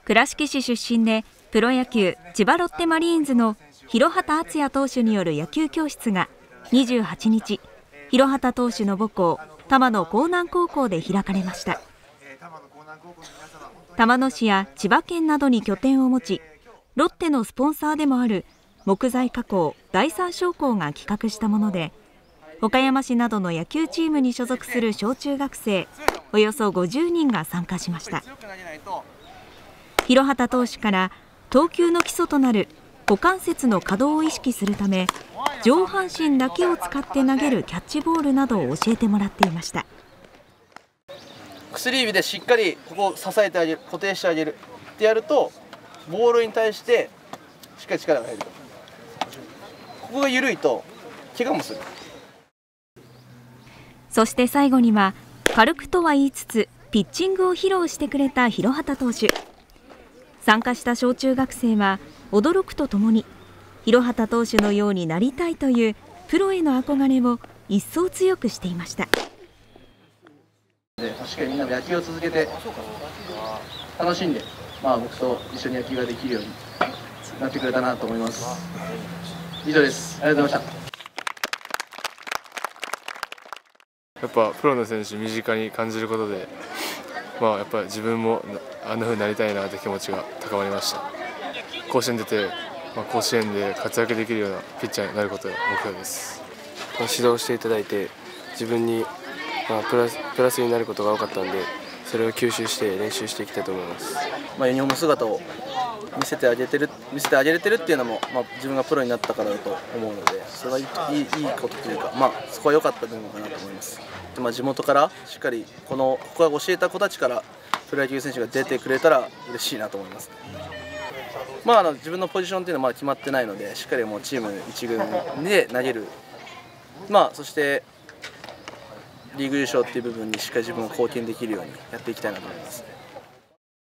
倉敷市出身でプロ野球千葉ロッテマリーンズの廣畑敦也投手による野球教室が28日、廣畑投手の母校玉野光南高校で開かれました。玉野市や千葉県などに拠点を持ち、ロッテのスポンサーでもある木材加工第三商工が企画したもので、岡山市などの野球チームに所属する小中学生およそ50人が参加しました。廣畑投手から投球の基礎となる股関節の可動を意識するため、上半身だけを使って投げるキャッチボールなどを教えてもらっていました。 薬指でしっかりここを支えてあげる、固定してあげるってやると、ボールに対してしっかり力が入る。ここが緩いと怪我もする。 そして最後には軽くとは言いつつピッチングを披露してくれた廣畑投手。参加した小中学生は驚くとともに、廣畑投手のようになりたいというプロへの憧れを一層強くしていました。 しっかりみんなで野球を続けて楽しんで、僕と一緒に野球ができるようになってくれたなと思います。以上です。ありがとうございました。 やっぱプロの選手身近に感じることで、やっぱり自分もあんな風になりたいなって気持ちが高まりました。甲子園出て、甲子園で活躍できるようなピッチャーになることが目標です。 指導していただいて自分にプラスになることが多かったので、それを吸収して練習していきたいと思います。 ユニフォーム姿を見せてあげれてるっていうのも、自分がプロになったからだと思うので、それはいいことというか、そこは良かった部分かなと思います。地元からしっかりここが教えた子たちからプロ野球選手が出てくれたら嬉しいなと思います。自分のポジションっていうのはまだ決まってないので、しっかりもうチーム一軍で投げる、そしてリーグ優勝っていう部分にしっかり自分を貢献できるようにやっていきたいなと思います。